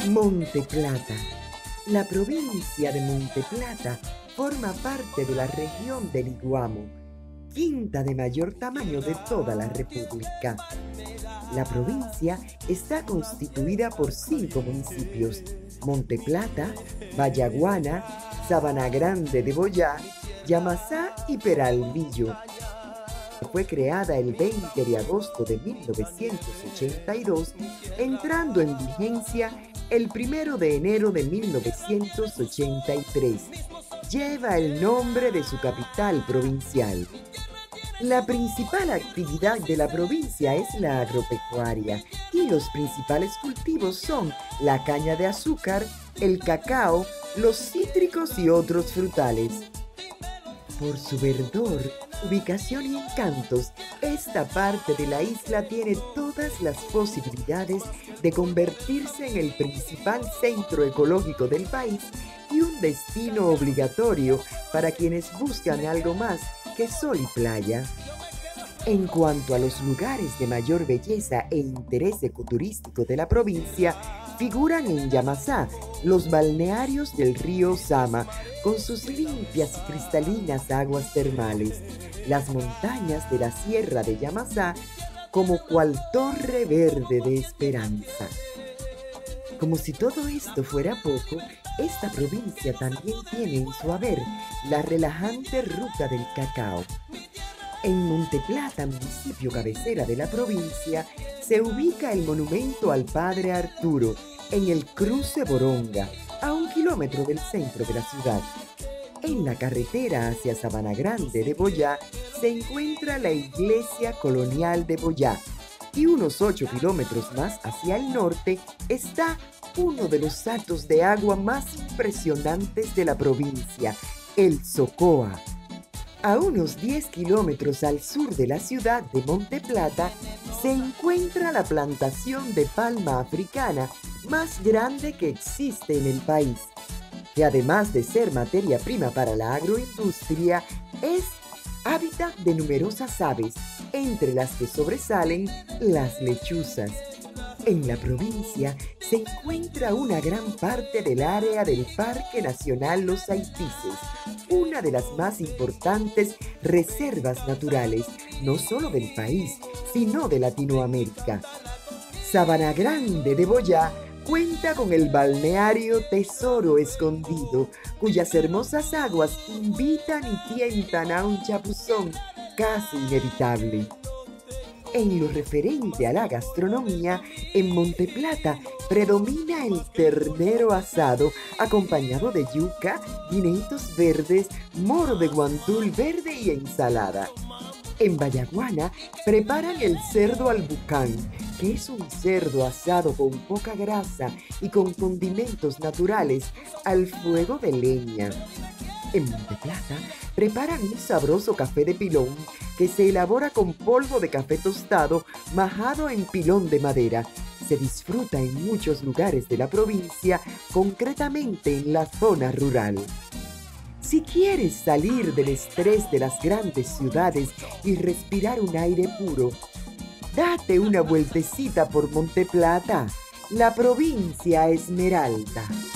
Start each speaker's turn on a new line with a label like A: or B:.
A: Monte Plata. La provincia de Monte Plata forma parte de la región del Iguamo, quinta de mayor tamaño de toda la República. La provincia está constituida por 5 municipios: Monte Plata, Vallaguana, Sabana Grande de Boyá, Yamasá y Peralvillo. Fue creada el 20 de agosto de 1982, entrando en vigencia el 1 de enero de 1983. Lleva el nombre de su capital provincial. La principal actividad de la provincia es la agropecuaria y los principales cultivos son la caña de azúcar, el cacao, los cítricos y otros frutales. Por su verdor, ubicación y encantos, esta parte de la isla tiene todas las posibilidades de convertirse en el principal centro ecológico del país y un destino obligatorio para quienes buscan algo más que sol y playa. En cuanto a los lugares de mayor belleza e interés ecoturístico de la provincia, figuran en Yamasá los balnearios del río Sama, con sus limpias y cristalinas aguas termales, las montañas de la Sierra de Yamasá, como cual torre verde de esperanza. Como si todo esto fuera poco, esta provincia también tiene en su haber la relajante ruta del cacao. En Monte Plata, municipio cabecera de la provincia, se ubica el monumento al Padre Arturo en el cruce Boronga, a 1 kilómetro del centro de la ciudad. En la carretera hacia Sabana Grande de Boyá se encuentra la iglesia colonial de Boyá, y unos 8 kilómetros más hacia el norte está uno de los saltos de agua más impresionantes de la provincia, el Socoa. A unos 10 kilómetros al sur de la ciudad de Monte Plata se encuentra la plantación de palma africana más grande que existe en el país, que además de ser materia prima para la agroindustria, es hábitat de numerosas aves, entre las que sobresalen las lechuzas. En la provincia se encuentra una gran parte del área del Parque Nacional Los Aipices, una de las más importantes reservas naturales, no solo del país, sino de Latinoamérica. Sabana Grande de Boyá cuenta con el balneario Tesoro Escondido, cuyas hermosas aguas invitan y tientan a un chapuzón casi inevitable. En lo referente a la gastronomía, en Monte Plata predomina el ternero asado, acompañado de yuca, guineitos verdes, moro de guandul verde y ensalada. En Vallaguana preparan el cerdo albucán, que es un cerdo asado con poca grasa y con condimentos naturales al fuego de leña. En Monte Plata preparan un sabroso café de pilón que se elabora con polvo de café tostado majado en pilón de madera. Se disfruta en muchos lugares de la provincia, concretamente en la zona rural. Si quieres salir del estrés de las grandes ciudades y respirar un aire puro, date una vueltecita por Monte Plata, la provincia Esmeralda.